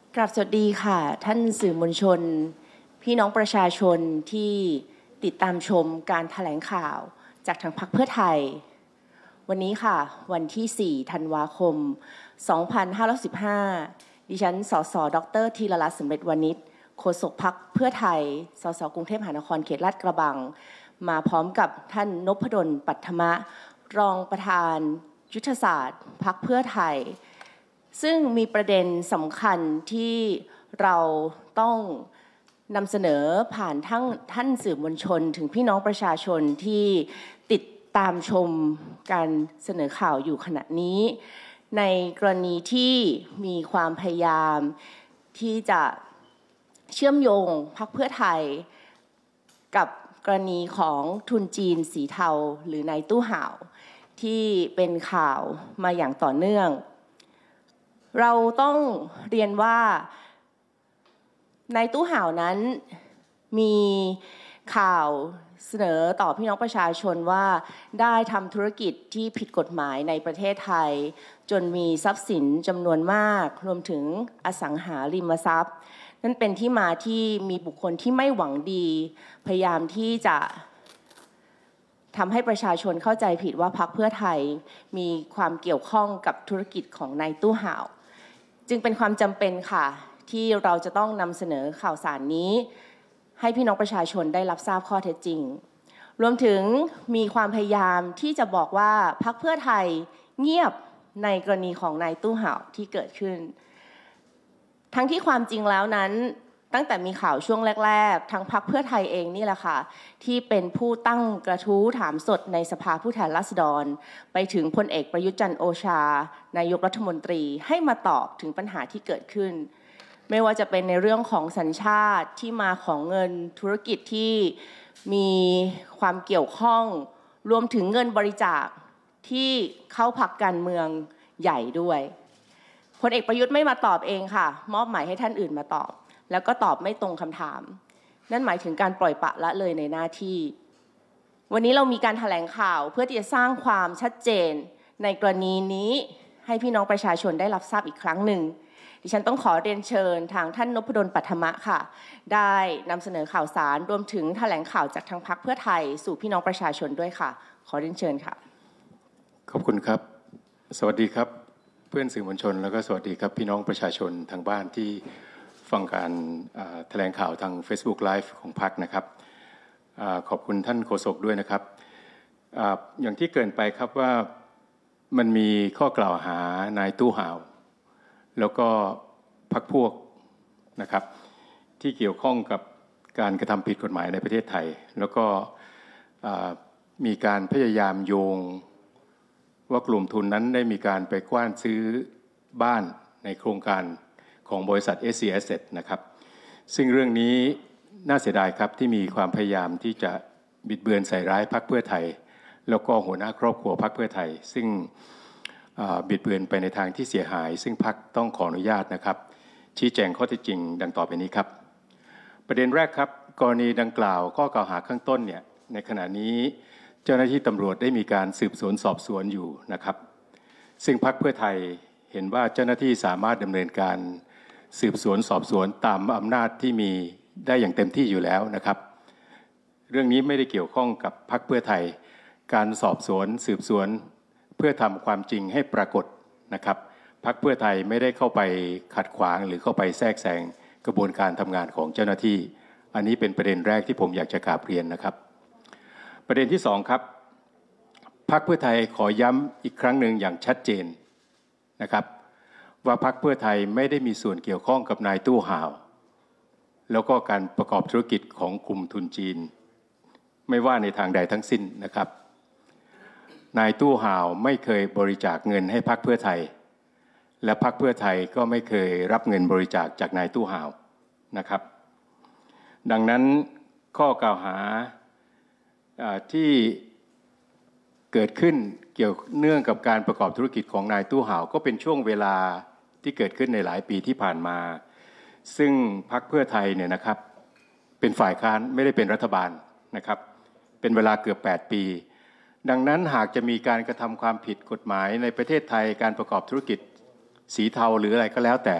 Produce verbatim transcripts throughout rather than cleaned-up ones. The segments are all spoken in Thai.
กราบสวัสดีค่ะท่านสื่อมวลชนพี่น้องประชาชนที่ติดตามชมการแถลงข่าวจากทางพรรคเพื่อไทยวันนี้ค่ะวันที่สี่ธันวาคมสองพันห้าร้อยสิบห้าดิฉันสสดรธีรรัตน์สำเร็จวณิชโฆษกพรรคเพื่อไทยสสกรุงเทพมหานครเขตลาดกระบังมาพร้อมกับท่านนพดลปัทมะรองประธานยุทธศาสตร์พรรคเพื่อไทยซึ่งมีประเด็นสำคัญที่เราต้องนำเสนอผ่านทั้งท่านสื่อมวลชนถึงพี่น้องประชาชนที่ติดตามชมการเสนอข่าวอยู่ขณะนี้ในกรณีที่มีความพยายามที่จะเชื่อมโยงพรรคเพื่อไทยกับกรณีของทุนจีนสีเทาหรือนายตู้ห่าวที่เป็นข่าวมาอย่างต่อเนื่องเราต้องเรียนว่านายตู้ห่าวนั้นมีข่าวเสนอต่อพี่น้องประชาชนว่าได้ทำธุรกิจที่ผิดกฎหมายในประเทศไทยจนมีทรัพย์สินจำนวนมากรวมถึงอสังหาริมทรัพย์นั่นเป็นที่มาที่มีบุคคลที่ไม่หวังดีพยายามที่จะทำให้ประชาชนเข้าใจผิดว่าพรรคเพื่อไทยมีความเกี่ยวข้องกับธุรกิจของนายตู้ห่าวจึงเป็นความจำเป็นค่ะที่เราจะต้องนำเสนอข่าวสารนี้ให้พี่น้องประชาชนได้รับทราบข้อเท็จจริงรวมถึงมีความพยายามที่จะบอกว่าพรรคเพื่อไทยเงียบในกรณีของนายตู้ห่าวที่เกิดขึ้นทั้งที่ความจริงแล้วนั้นตั้งแต่มีข่าวช่วงแรกๆทางพรรคเพื่อไทยเองนี่แหละค่ะที่เป็นผู้ตั้งกระทู้ถามสดในสภาผู้แทนราษฎรไปถึงพลเอกประยุทธ์จันทร์โอชานายกรัฐมนตรีให้มาตอบถึงปัญหาที่เกิดขึ้นไม่ว่าจะเป็นในเรื่องของสัญชาติที่มาของเงินธุรกิจที่มีความเกี่ยวข้องรวมถึงเงินบริจาคที่เข้าพรรคการเมืองใหญ่ด้วยพลเอกประยุทธ์ไม่มาตอบเองค่ะมอบหมายให้ท่านอื่นมาตอบแล้วก็ตอบไม่ตรงคำถามนั่นหมายถึงการปล่อยปละละเลยในหน้าที่วันนี้เรามีการแถลงข่าวเพื่อที่จะสร้างความชัดเจนในกรณีนี้ให้พี่น้องประชาชนได้รับทราบอีกครั้งหนึ่งดิฉันต้องขอเรียนเชิญทางท่านนพดลปัทมะค่ะได้นำเสนอข่าวสารรวมถึงแถลงข่าวจากทางพรรคเพื่อไทยสู่พี่น้องประชาชนด้วยค่ะขอเรียนเชิญค่ะขอบคุณครับสวัสดีครับเพื่อนสื่อมวลชนแล้วก็สวัสดีครับพี่น้องประชาชนทางบ้านที่ฟังการแถลงข่าวทาง Facebook Live ของพรรคนะครับอขอบคุณท่านโฆษกด้วยนะครับ อ, อย่างที่เกริ่นไปครับว่ามันมีข้อกล่าวหานายตู้ห่าวแล้วก็พรรคพวกนะครับที่เกี่ยวข้องกับการกระทำผิดกฎหมายในประเทศไทยแล้วก็มีการพยายามโยงว่ากลุ่มทุนนั้นได้มีการไปกว้านซื้อบ้านในโครงการของบริษัท เอส ซี Asset นะครับซึ่งเรื่องนี้น่าเสียดายครับที่มีความพยายามที่จะบิดเบือนใส่ร้ายพรรคเพื่อไทยแล้วก็หัวหน้าครอบครัวพรรคเพื่อไทยซึ่งบิดเบือนไปในทางที่เสียหายซึ่งพรรคต้องขออนุญาตนะครับชี้แจงข้อเท็จจริงดังต่อไปนี้ครับประเด็นแรกครับกรณีดังกล่าวข้อกล่าวหาข้างต้นเนี่ยในขณะนี้เจ้าหน้าที่ตำรวจได้มีการสืบสวนสอบสวนอยู่นะครับซึ่งพรรคเพื่อไทยเห็นว่าเจ้าหน้าที่สามารถดำเนินการสืบสวนสอบสวนตามอำนาจที่มีได้อย่างเต็มที่อยู่แล้วนะครับเรื่องนี้ไม่ได้เกี่ยวข้องกับพรรคเพื่อไทยการสอบสวนสืบสวนเพื่อทำความจริงให้ปรากฏนะครับพรรคเพื่อไทยไม่ได้เข้าไปขัดขวางหรือเข้าไปแทรกแซงกระบวนการทำงานของเจ้าหน้าที่อันนี้เป็นประเด็นแรกที่ผมอยากจะกราบเรียนนะครับประเด็นที่สองครับพรรคเพื่อไทยขอย้ำอีกครั้งหนึ่งอย่างชัดเจนนะครับว่าพรรคเพื่อไทยไม่ได้มีส่วนเกี่ยวข้องกับนายตู้ห่าวแล้วก็การประกอบธุรกิจของกลุ่มทุนจีนไม่ว่าในทางใดทั้งสิ้นนะครับนายตู้ห่าวไม่เคยบริจาคเงินให้พรรคเพื่อไทยและพรรคเพื่อไทยก็ไม่เคยรับเงินบริจาคจากนายตู้ห่าวนะครับดังนั้นข้อกล่าวหาที่เกิดขึ้นเกี่ยวเนื่องกับการประกอบธุรกิจของนายตู้ห่าวก็เป็นช่วงเวลาที่เกิดขึ้นในหลายปีที่ผ่านมาซึ่งพรรคเพื่อไทยเนี่ยนะครับเป็นฝ่ายค้านไม่ได้เป็นรัฐบาลนะครับเป็นเวลาเกือบแปดปีดังนั้นหากจะมีการกระทำความผิดกฎหมายในประเทศไทยการประกอบธุรกิจสีเทาหรืออะไรก็แล้วแต่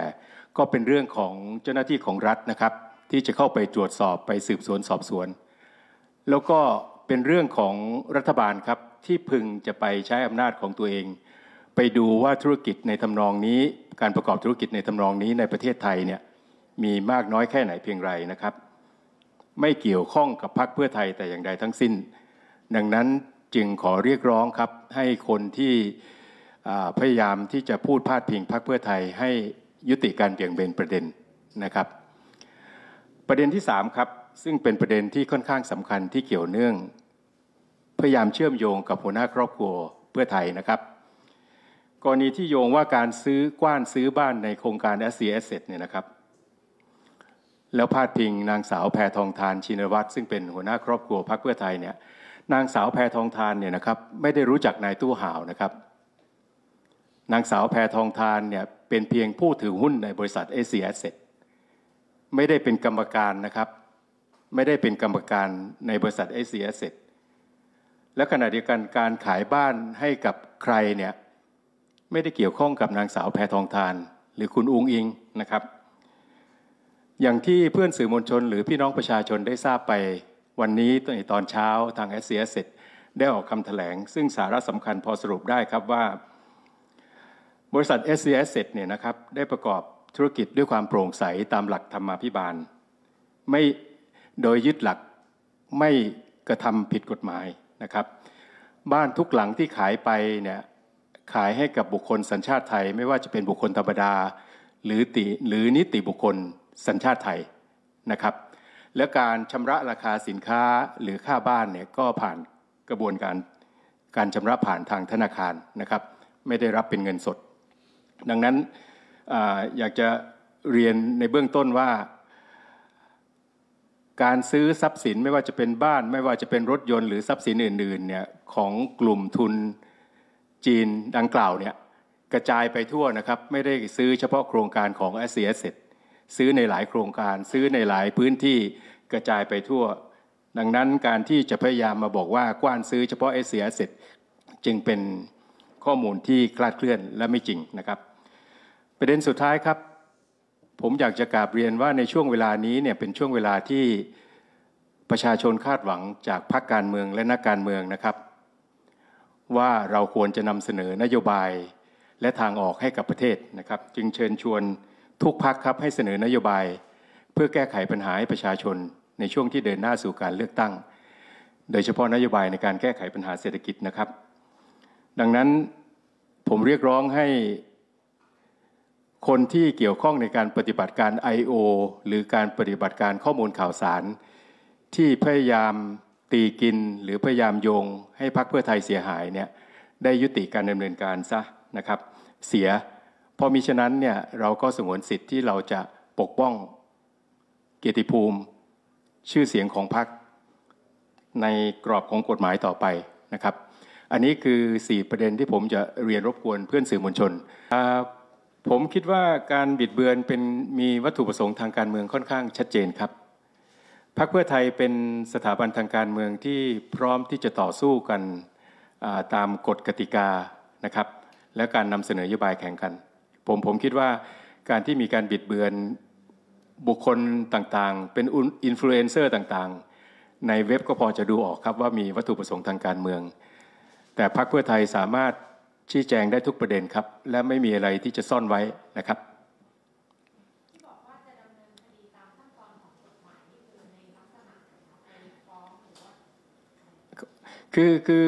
ก็เป็นเรื่องของเจ้าหน้าที่ของรัฐนะครับที่จะเข้าไปตรวจสอบไปสืบสวนสอบสวนแล้วก็เป็นเรื่องของรัฐบาลครับที่พึงจะไปใช้อำนาจของตัวเองไปดูว่าธุรกิจในทำนองนี้การประกอบธุรกิจในทำนองนี้ในประเทศไทยเนี่ยมีมากน้อยแค่ไหนเพียงไรนะครับไม่เกี่ยวข้องกับพรรคเพื่อไทยแต่อย่างใดทั้งสิ้นดังนั้นจึงขอเรียกร้องครับให้คนที่พยายามที่จะพูดพาดพิงพรรคเพื่อไทยให้ยุติการเบี่ยงเบนประเด็นนะครับประเด็นที่สามครับซึ่งเป็นประเด็นที่ค่อนข้างสำคัญที่เกี่ยวเนื่องพยายามเชื่อมโยงกับหัวหน้าครอบครัวเพื่อไทยนะครับกรณีที่โยงว่าการซื้อกว้านซื้อบ้านในโครงการ เอส ซี Asset เนี่ยนะครับแล้วพาดพิงนางสาวแพทองธารชินวัตรซึ่งเป็นหัวหน้าครอบครัวพรรคเพื่อไทยเนี่ยนางสาวแพทองธารเนี่ยนะครับไม่ได้รู้จักนายตู้ห่าวนะครับนางสาวแพทองธารเนี่ยเป็นเพียงผู้ถือหุ้นในบริษัท เอส ซี Asset ไม่ได้เป็นกรรมการนะครับไม่ได้เป็นกรรมการในบริษัท เอส ซี Asset และขณะเดียวกันการขายบ้านให้กับใครเนี่ยไม่ได้เกี่ยวข้องกับนางสาวแพทองธารหรือคุณอุ๊งอิงนะครับอย่างที่เพื่อนสื่อมวลชนหรือพี่น้องประชาชนได้ทราบไปวันนี้ในตอนเช้าทาง เอส ซี Asset ได้ออกคำแถลงซึ่งสาระสำคัญพอสรุปได้ครับว่าบริษัท เอส ซี Asset เนี่ยนะครับได้ประกอบธุรกิจด้วยความโปร่งใสตามหลักธรรมาภิบาลไม่โดยยึดหลักไม่กระทำผิดกฎหมายนะครับบ้านทุกหลังที่ขายไปเนี่ยขายให้กับบุคคลสัญชาติไทยไม่ว่าจะเป็นบุคคลธรรมดาหรือติหรือนิติบุคคลสัญชาติไทยนะครับและการชำระราคาสินค้าหรือค่าบ้านเนี่ยก็ผ่านกระบวนการการชำระผ่านทางธนาคารนะครับไม่ได้รับเป็นเงินสดดังนั้น อ, อยากจะเรียนในเบื้องต้นว่าการซื้อทรัพย์สินไม่ว่าจะเป็นบ้านไม่ว่าจะเป็นรถยนต์หรือทรัพย์สินอื่นๆเนี่ยของกลุ่มทุนจีนดังกล่าวเนี่ยกระจายไปทั่วนะครับไม่ได้ซื้อเฉพาะโครงการของ เอส ซี Asset ซื้อในหลายโครงการซื้อในหลายพื้นที่กระจายไปทั่วดังนั้นการที่จะพยายามมาบอกว่ากว้านซื้อเฉพาะ เอส ซี Asset จึงเป็นข้อมูลที่คลาดเคลื่อนและไม่จริงนะครับประเด็นสุดท้ายครับผมอยากจะกราบเรียนว่าในช่วงเวลานี้เนี่ยเป็นช่วงเวลาที่ประชาชนคาดหวังจากพรรคการเมืองและนักการเมืองนะครับว่าเราควรจะนำเสนอนโยบายและทางออกให้กับประเทศนะครับจึงเชิญชวนทุกพรรคครับให้เสนอนโยบายเพื่อแก้ไขปัญหาให้ประชาชนในช่วงที่เดินหน้าสู่การเลือกตั้งโดยเฉพาะนโยบายในการแก้ไขปัญหาเศรษฐกิจนะครับดังนั้นผมเรียกร้องให้คนที่เกี่ยวข้องในการปฏิบัติการ ไอ โอ หรือการปฏิบัติการข้อมูลข่าวสารที่พยายามตีกินหรือพยายามโยงให้พรรคเพื่อไทยเสียหายเนี่ยได้ยุติการดำเนินการซะนะครับเสียพอมิฉะนั้นเนี่ยเราก็สงวนสิทธิ์ที่เราจะปกป้องเกียรติภูมิชื่อเสียงของพรรคในกรอบของกฎหมายต่อไปนะครับอันนี้คือสี่ประเด็นที่ผมจะเรียนรบกวนเพื่อนสื่อมวลชนผมคิดว่าการบิดเบือนเป็นมีวัตถุประสงค์ทางการเมืองค่อนข้างชัดเจนครับพรรคเพื่อไทยเป็นสถาบันทางการเมืองที่พร้อมที่จะต่อสู้กันตามกฎกติกานะครับและการนำเสนอนโยบายแข่งกันผมผมคิดว่าการที่มีการบิดเบือนบุคคลต่างๆเป็นอินฟลูเอนเซอร์ต่างๆในเว็บก็พอจะดูออกครับว่ามีวัตถุประสงค์ทางการเมืองแต่พรรคเพื่อไทยสามารถชี้แจงได้ทุกประเด็นครับและไม่มีอะไรที่จะซ่อนไว้นะครับที่บอกว่าจะดำเนินคดีตามขั้นตอนของกฎหมายนี่คือในลักษณะไหนฟ้องหรือว่าคือคือ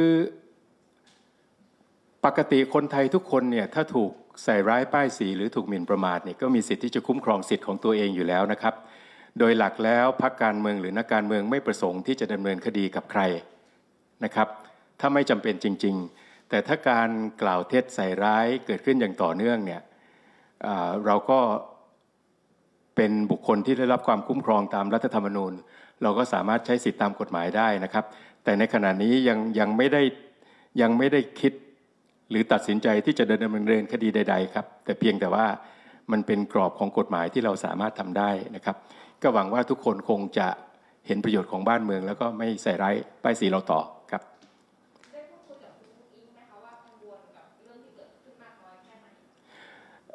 ปกติคนไทยทุกคนเนี่ยถ้าถูกใส่ร้ายป้ายสีหรือถูกหมิ่นประมาทเนี่ยก็มีสิทธิ์ที่จะคุ้มครองสิทธิ์ของตัวเองอยู่แล้วนะครับโดยหลักแล้วพรรคการเมืองหรือนักการเมืองไม่ประสงค์ที่จะดำเนินคดีกับใครนะครับถ้าไม่จำเป็นจริงๆแต่ถ้าการกล่าวเท็จใส่ร้ายเกิดขึ้นอย่างต่อเนื่องเนี่ยเราก็เป็นบุคคลที่ได้รับความคุ้มครองตามรัฐธรรมนูญเราก็สามารถใช้สิทธิตามกฎหมายได้นะครับแต่ในขณะนี้ยังยังไม่ได้ยังไม่ได้คิดหรือตัดสินใจที่จะดำเนินคดีใดๆครับแต่เพียงแต่ว่ามันเป็นกรอบของกฎหมายที่เราสามารถทำได้นะครับก็หวังว่าทุกคนคงจะเห็นประโยชน์ของบ้านเมืองแล้วก็ไม่ใส่ร้ายป้ายสีเราต่อครับได้พูดคุยกับคุณอิงไหมคะว่ากังวลกับเรื่องที่เกิดขึ้นมากน้อยแค่ไหน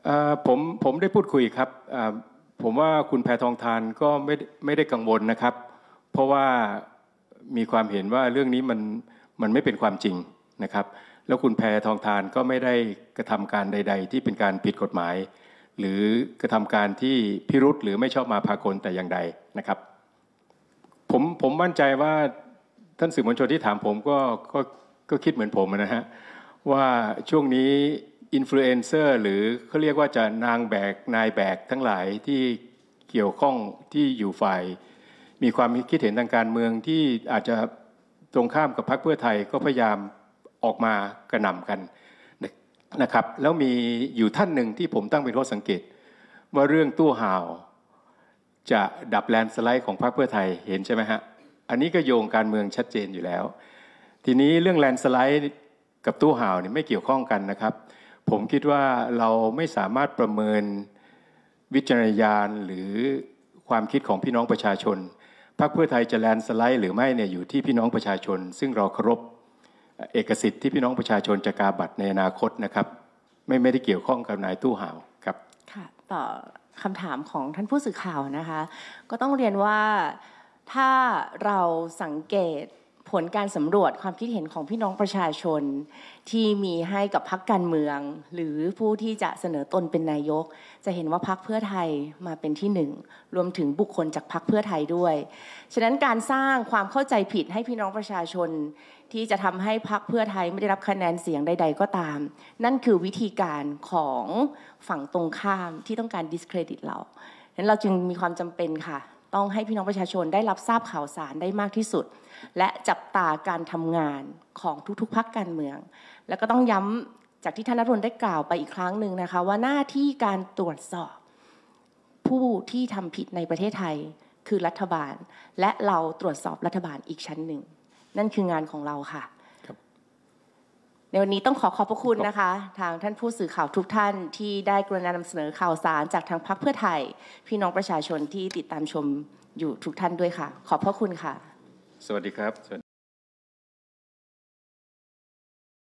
ผมผมได้พูดคุยครับผมว่าคุณแพทองธารก็ไม่ไม่ได้กังวลนะครับเพราะว่ามีความเห็นว่าเรื่องนี้มันมันไม่เป็นความจริงนะครับแล้วคุณแพทองธารก็ไม่ได้กระทำการใดๆที่เป็นการผิดกฎหมายหรือกระทำการที่พิรุธหรือไม่ชอบมาพากลแต่อย่างใดนะครับผมผมมั่นใจว่าท่านสื่อมวลชนที่ถามผมก็ก็ก็คิดเหมือนผมนะฮะว่าช่วงนี้อินฟลูเอนเซอร์หรือเขาเรียกว่าจะนางแบกนายแบกทั้งหลายที่เกี่ยวข้องที่อยู่ฝ่ายมีความคิดเห็นทางการเมืองที่อาจจะตรงข้ามกับพรรคเพื่อไทยก็พยายามออกมากระหน่ำกันนะครับแล้วมีอยู่ท่านหนึ่งที่ผมตั้งเป็นข้อสังเกตว่าเรื่องตู้ห่าวจะดับแลนด์สไลด์ของพรรคเพื่อไทยเห็นใช่ไหมฮะอันนี้ก็โยงการเมืองชัดเจนอยู่แล้วทีนี้เรื่องแลนด์สไลด์กับตู้ห่าวเนี่ยไม่เกี่ยวข้องกันนะครับผมคิดว่าเราไม่สามารถประเมินวิจารณญาณหรือความคิดของพี่น้องประชาชนพรรคเพื่อไทยจะแลนด์สไลด์หรือไม่เนี่ยอยู่ที่พี่น้องประชาชนซึ่งเราเคารพเอกสิทธิ์ที่พี่น้องประชาชนจะกาบัตรในอนาคตนะครับไม่ไม่ได้เกี่ยวข้องกับนายตู้ห่าวครับค่ะต่อคำถามของท่านผู้สื่อข่าวนะคะก็ต้องเรียนว่าถ้าเราสังเกตผลการสำรวจความคิดเห็นของพี่น้องประชาชนที่มีให้กับพรรคการเมืองหรือผู้ที่จะเสนอตนเป็นนายกจะเห็นว่าพรรคเพื่อไทยมาเป็นที่หนึ่งรวมถึงบุคคลจากพรรคเพื่อไทยด้วยฉะนั้นการสร้างความเข้าใจผิดให้พี่น้องประชาชนที่จะทำให้พรรคเพื่อไทยไม่ได้รับคะแนนเสียงใดๆก็ตามนั่นคือวิธีการของฝั่งตรงข้ามที่ต้องการ discredit เราฉะนั้นเราจึงมีความจำเป็นค่ะต้องให้พี่น้องประชาชนได้รับทราบข่าวสารได้มากที่สุดและจับตาการทำงานของทุกๆพรรคการเมืองแล้วก็ต้องย้ำจากที่ท่านณรนได้กล่าวไปอีกครั้งหนึ่งนะคะว่าหน้าที่การตรวจสอบผู้ที่ทำผิดในประเทศไทยคือรัฐบาลและเราตรวจสอบรัฐบาลอีกชั้นหนึ่งนั่นคืองานของเราค่ะในวันนี้ต้องขอขอบพระคุณนะคะทางท่านผู้สื่อข่าวทุกท่านที่ได้กรุณานำเสนอข่าวสารจากทางพรรคเพื่อไทยพี่น้องประชาชนที่ติดตามชมอยู่ทุกท่านด้วยค่ะขอบพระคุณค่ะสวัสดีครับ